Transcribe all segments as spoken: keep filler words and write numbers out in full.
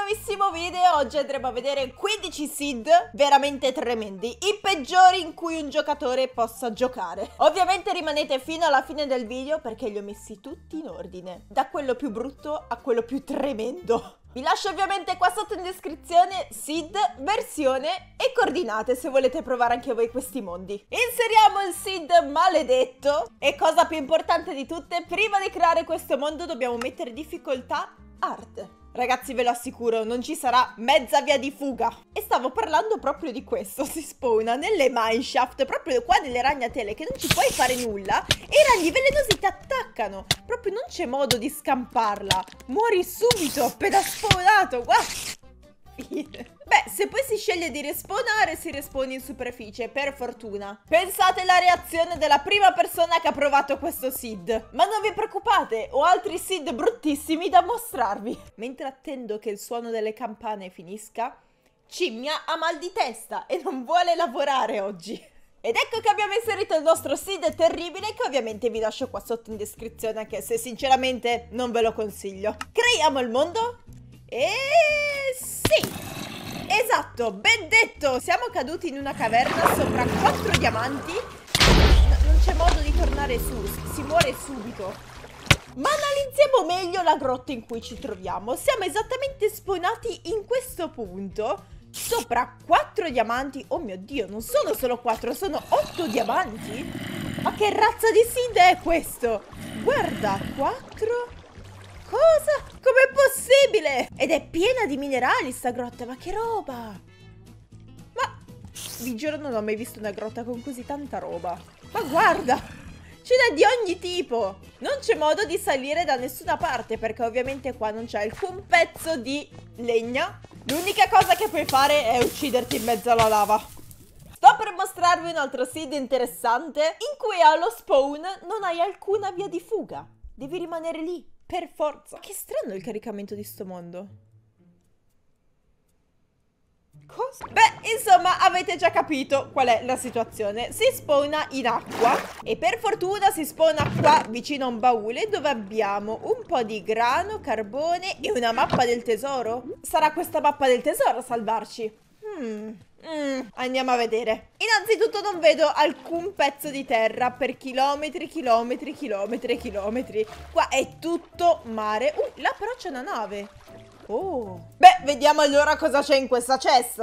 nuovissimo video. Oggi andremo a vedere quindici seed veramente tremendi, i peggiori in cui un giocatore possa giocare. Ovviamente rimanete fino alla fine del video perché li ho messi tutti in ordine, da quello più brutto a quello più tremendo. Vi lascio ovviamente qua sotto in descrizione seed, versione e coordinate se volete provare anche voi questi mondi. Inseriamo il seed maledetto e, cosa più importante di tutte, prima di creare questo mondo dobbiamo mettere difficoltà hard. Ragazzi, ve lo assicuro, non ci sarà mezza via di fuga. E stavo parlando proprio di questo. Si spawna nelle mineshaft, proprio qua nelle ragnatele, che non ci puoi fare nulla, e i ragni velenosi ti attaccano. Proprio non c'è modo di scamparla. Muori subito appena spawnato. Guarda. Beh, se poi si sceglie di respawnare, si respawna in superficie, per fortuna. Pensate alla reazione della prima persona che ha provato questo seed. Ma non vi preoccupate, ho altri seed bruttissimi da mostrarvi. Mentre attendo che il suono delle campane finisca, Cimmia ha mal di testa e non vuole lavorare oggi. Ed ecco che abbiamo inserito il nostro seed terribile, che ovviamente vi lascio qua sotto in descrizione, anche se sinceramente non ve lo consiglio. Creiamo il mondo. E sì, esatto, ben detto. Siamo caduti in una caverna sopra quattro diamanti. No, non c'è modo di tornare su, si muore subito. Ma analizziamo meglio la grotta in cui ci troviamo. Siamo esattamente spawnati in questo punto, sopra quattro diamanti. Oh mio Dio, non sono solo quattro, sono otto diamanti. Ma che razza di seed è questo? Guarda, quattro... Cosa? Com'è possibile? Ed è piena di minerali sta grotta, ma che roba! Ma vi giuro non ho mai visto una grotta con così tanta roba. Ma guarda! Ce n'è di ogni tipo! Non c'è modo di salire da nessuna parte perché ovviamente qua non c'è alcun pezzo di legna. L'unica cosa che puoi fare è ucciderti in mezzo alla lava. Sto per mostrarvi un altro seed interessante in cui allo spawn non hai alcuna via di fuga. Devi rimanere lì. Per forza. Che strano il caricamento di sto mondo. Cosa? Beh, insomma, avete già capito qual è la situazione. Si spawna in acqua e per fortuna si spawna qua vicino a un baule dove abbiamo un po' di grano, carbone e una mappa del tesoro. Sarà questa mappa del tesoro a salvarci? Hmm... Mm, andiamo a vedere. Innanzitutto non vedo alcun pezzo di terra per chilometri, chilometri, chilometri e chilometri. Qua è tutto mare. Uh, là però c'è una nave. Oh. Beh, vediamo allora cosa c'è in questa cesta.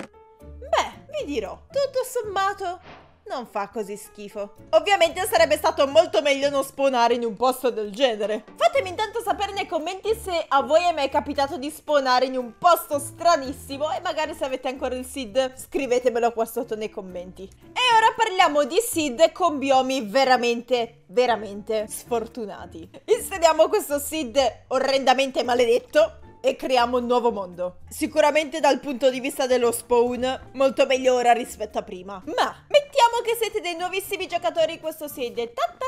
Beh, vi dirò, tutto sommato non fa così schifo. Ovviamente sarebbe stato molto meglio non spawnare in un posto del genere. Fatemi intanto sapere nei commenti se a voi è mai capitato di spawnare in un posto stranissimo, e magari se avete ancora il seed scrivetemelo qua sotto nei commenti. E ora parliamo di seed con biomi veramente, veramente sfortunati. Inseriamo questo seed orrendamente maledetto e creiamo un nuovo mondo. Sicuramente dal punto di vista dello spawn molto meglio ora rispetto a prima. Ma mettiamo che siete dei nuovissimi giocatori in questo seed.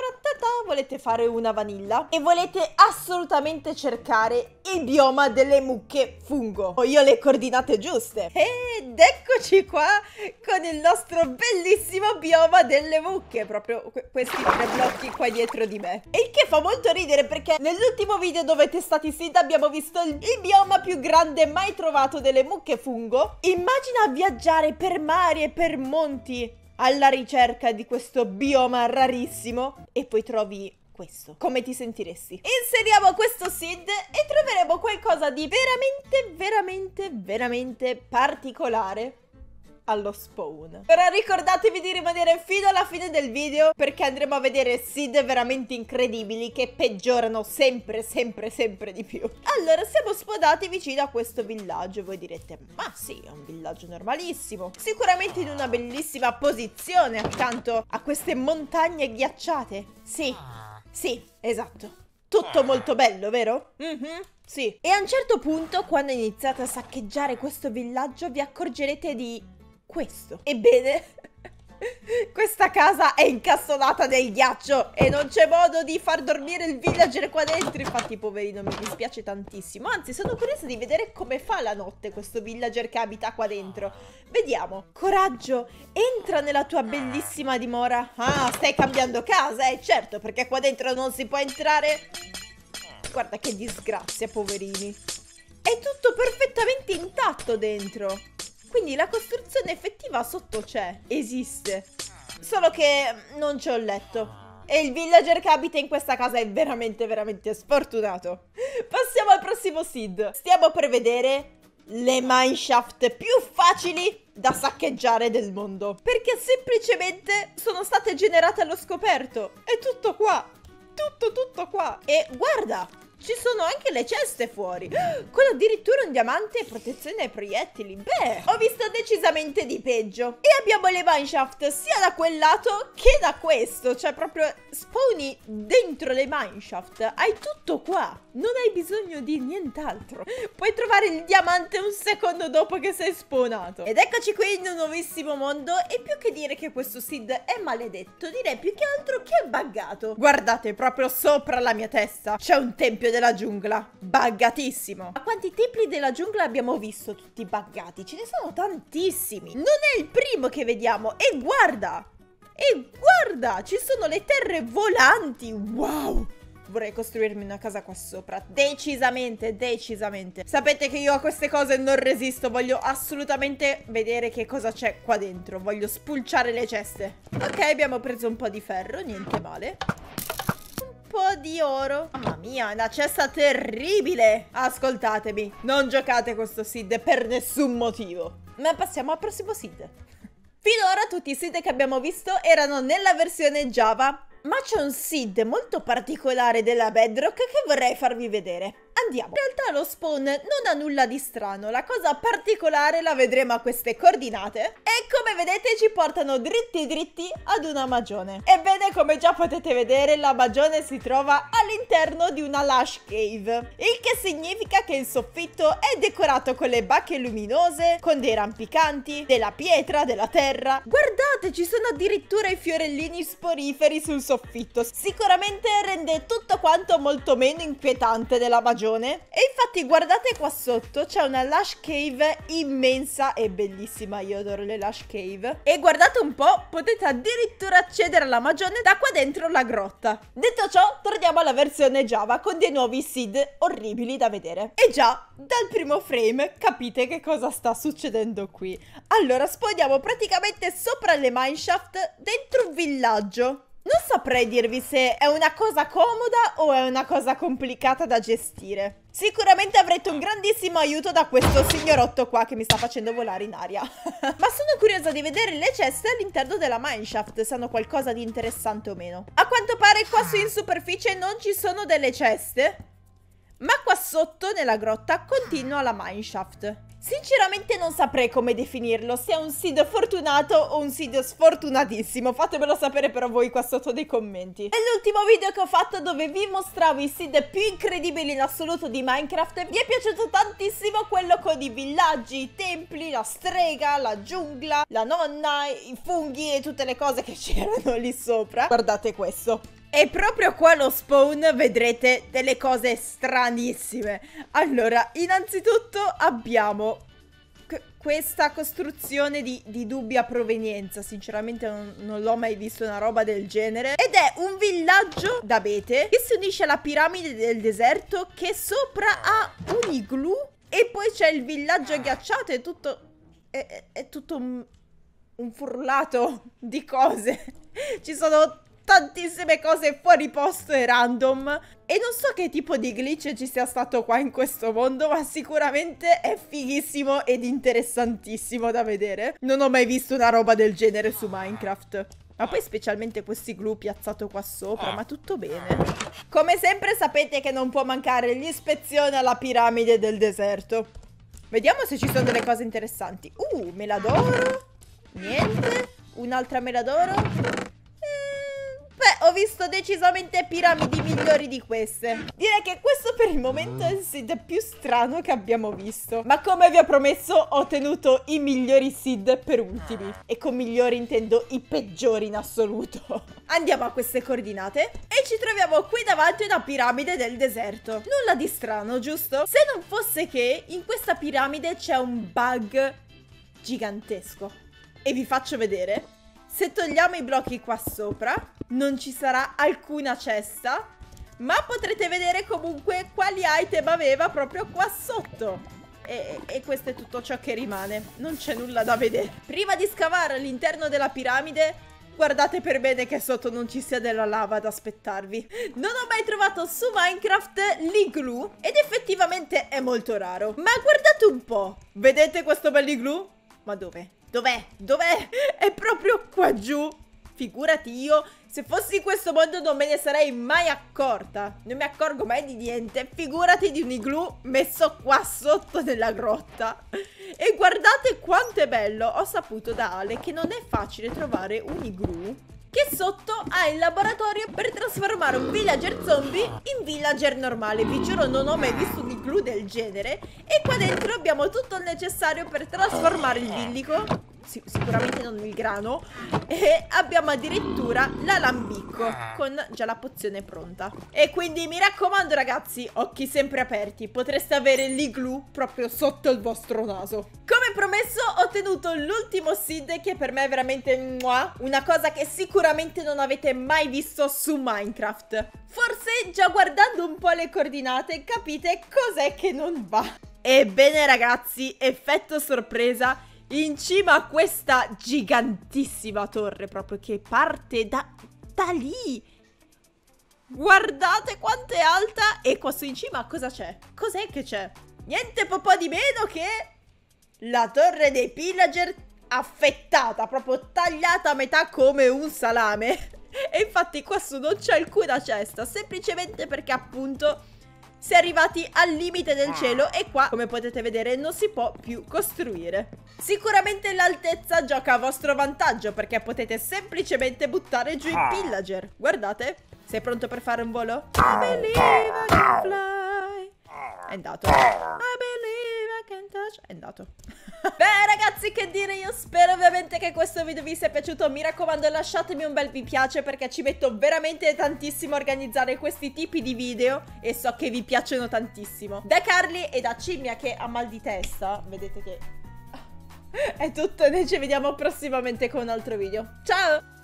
Volete fare una vanilla e volete assolutamente cercare il bioma delle mucche fungo. Ho io le coordinate giuste. Ed eccoci qua con il nostro bellissimo bioma delle mucche. Proprio questi tre blocchi qua dietro di me. E il che fa molto ridere perché nell'ultimo video dove testati seed abbiamo visto il, il bioma più grande mai trovato delle mucche fungo. Immagina viaggiare per mari e per monti alla ricerca di questo bioma rarissimo e poi trovi questo. Come ti sentiresti? Inseriamo questo seed e troveremo qualcosa di veramente, veramente, veramente particolare allo spawn. Però ricordatevi di rimanere fino alla fine del video perché andremo a vedere seed veramente incredibili che peggiorano sempre, sempre, sempre di più. Allora, siamo spawnati vicino a questo villaggio. Voi direte, ma sì, è un villaggio normalissimo. Sicuramente in una bellissima posizione accanto a queste montagne ghiacciate. Sì, sì, esatto. Tutto molto bello, vero? Mhm, sì. E a un certo punto, quando iniziate a saccheggiare questo villaggio, vi accorgerete di questo. Ebbene, questa casa è incastonata nel ghiaccio e non c'è modo di far dormire il villager qua dentro. Infatti, poverino, mi dispiace tantissimo. Anzi, sono curiosa di vedere come fa la notte questo villager che abita qua dentro. Vediamo. Coraggio, entra nella tua bellissima dimora. Ah, stai cambiando casa, eh certo, perché qua dentro non si può entrare. Guarda che disgrazia, poverini. È tutto perfettamente praticamente intatto dentro. Quindi la costruzione effettiva sotto c'è, esiste. Solo che non c'è un letto. E il villager che abita in questa casa è veramente, veramente sfortunato. Passiamo al prossimo seed. Stiamo per vedere le mineshaft più facili da saccheggiare del mondo. Perché semplicemente sono state generate allo scoperto. È tutto qua. Tutto, tutto qua. E guarda, ci sono anche le ceste fuori, con addirittura un diamante e protezione ai proiettili. Beh, ho visto decisamente di peggio. E abbiamo le mineshaft sia da quel lato che da questo. Cioè proprio spawni dentro le mineshaft. Hai tutto qua. Non hai bisogno di nient'altro. Puoi trovare il diamante un secondo dopo che sei spawnato. Ed eccoci qui in un nuovissimo mondo. E più che dire che questo seed è maledetto, direi più che altro che è buggato. Guardate, proprio sopra la mia testa c'è un tempio della giungla, buggatissimo. Ma quanti templi della giungla abbiamo visto tutti buggati? Ce ne sono tantissimi. Non è il primo che vediamo. E guarda, e guarda, ci sono le terre volanti. Wow, vorrei costruirmi una casa qua sopra. Decisamente, decisamente. Sapete che io a queste cose non resisto. Voglio assolutamente vedere che cosa c'è qua dentro. Voglio spulciare le ceste. Ok, abbiamo preso un po' di ferro, niente male. Po' di oro. Mamma mia, è una cesta terribile. Ascoltatemi, non giocate questo seed per nessun motivo. Ma passiamo al prossimo seed. Finora tutti i seed che abbiamo visto erano nella versione Java, ma c'è un seed molto particolare della Bedrock che vorrei farvi vedere. Andiamo. In realtà lo spawn non ha nulla di strano. La cosa particolare la vedremo a queste coordinate. E come vedete ci portano dritti dritti ad una magione. Ebbene, come già potete vedere, la magione si trova all'interno di una lush cave. Il che significa che il soffitto è decorato con le bacche luminose, con dei rampicanti, della pietra, della terra. Guardate, ci sono addirittura i fiorellini sporiferi sul soffitto. Sicuramente rende tutto quanto molto meno inquietante della magione. E infatti guardate qua sotto c'è una lush cave immensa e bellissima. Io adoro le lush cave. E guardate un po', potete addirittura accedere alla magione da qua dentro la grotta. Detto ciò, torniamo alla versione Java con dei nuovi seed orribili da vedere. E già dal primo frame capite che cosa sta succedendo qui. Allora spawniamo praticamente sopra le mineshaft dentro un villaggio. Non saprei dirvi se è una cosa comoda o è una cosa complicata da gestire. Sicuramente avrete un grandissimo aiuto da questo signorotto qua che mi sta facendo volare in aria. Ma sono curiosa di vedere le ceste all'interno della mineshaft, se hanno qualcosa di interessante o meno. A quanto pare qua su in superficie non ci sono delle ceste, ma qua sotto nella grotta continua la mineshaft. Sinceramente non saprei come definirlo, se è un seed fortunato o un seed sfortunatissimo. Fatemelo sapere però voi qua sotto nei commenti. Nell'ultimo video che ho fatto dove vi mostravo i seed più incredibili in assoluto di Minecraft, vi è piaciuto tantissimo quello con i villaggi, i templi, la strega, la giungla, la nonna, i funghi e tutte le cose che c'erano lì sopra. Guardate questo. E proprio qua allo spawn vedrete delle cose stranissime. Allora, innanzitutto abbiamo questa costruzione di, di dubbia provenienza. Sinceramente non, non l'ho mai visto una roba del genere. Ed è un villaggio d'abete che si unisce alla piramide del deserto, che sopra ha un igloo. E poi c'è il villaggio ghiacciato. È tutto... È, è, è tutto un, un furlato di cose. Ci sono tantissime cose fuori posto e random. E non so che tipo di glitch ci sia stato qua in questo mondo, ma sicuramente è fighissimo ed interessantissimo da vedere. Non ho mai visto una roba del genere su Minecraft. Ma poi specialmente questi glue piazzato qua sopra, ma tutto bene. Come sempre sapete che non può mancare l'ispezione alla piramide del deserto. Vediamo se ci sono delle cose interessanti. Uh, mela d'oro. Niente. Un'altra mela d'oro. Beh, ho visto decisamente piramidi migliori di queste. Direi che questo per il momento è il seed più strano che abbiamo visto. Ma come vi ho promesso, ho tenuto i migliori seed per ultimi. E con migliori intendo i peggiori in assoluto. Andiamo a queste coordinate e ci troviamo qui davanti a una piramide del deserto. Nulla di strano, giusto? Se non fosse che in questa piramide c'è un bug gigantesco. E vi faccio vedere. Se togliamo i blocchi qua sopra, non ci sarà alcuna cesta, ma potrete vedere comunque quali item aveva proprio qua sotto. e, e questo è tutto ciò che rimane. Non c'è nulla da vedere. Prima di scavare all'interno della piramide, guardate per bene che sotto non ci sia della lava ad aspettarvi. Non ho mai trovato su Minecraft l'igloo ed effettivamente è molto raro. Ma guardate un po', vedete questo bell'igloo? Ma dov'è? Dov'è? Dov'è? È proprio qua giù. Figurati io, se fossi in questo mondo non me ne sarei mai accorta. Non mi accorgo mai di niente. Figurati di un igloo messo qua sotto nella grotta. E guardate quanto è bello. Ho saputo da Ale che non è facile trovare un igloo che sotto ha il laboratorio per trasformare un villager zombie in villager normale. Vi giuro, non ho mai visto un igloo del genere. E qua dentro abbiamo tutto il necessario per trasformare il villico. Sic- sicuramente non il grano. E abbiamo addirittura l'alambicco con già la pozione pronta. E quindi mi raccomando ragazzi, occhi sempre aperti, potreste avere l'igloo proprio sotto il vostro naso. Come promesso ho ottenuto l'ultimo seed, che per me è veramente mua, una cosa che sicuramente non avete mai visto su Minecraft. Forse già guardando un po' le coordinate capite cos'è che non va. Ebbene ragazzi, effetto sorpresa, in cima a questa gigantissima torre proprio che parte da, da lì. Guardate quanto è alta. E qua su in cima cosa c'è? Cos'è che c'è? Niente po' po' di meno che la torre dei pillager affettata, proprio tagliata a metà come un salame. E infatti qua su non c'è alcuna cesta, semplicemente perché appunto si è arrivati al limite del cielo e qua, come potete vedere, non si può più costruire. Sicuramente l'altezza gioca a vostro vantaggio, perché potete semplicemente buttare giù i pillager. Guardate, sei pronto per fare un volo? I believe I can fly. È andato. I believe I can touch. È andato. Beh ragazzi, che dire, io spero ovviamente che questo video vi sia piaciuto. Mi raccomando, lasciatemi un bel mi piace, perché ci metto veramente tantissimo a organizzare questi tipi di video e so che vi piacciono tantissimo. Da Carly e da Cimmia, che ha mal di testa, vedete che è tutto, noi ci vediamo prossimamente con un altro video. Ciao!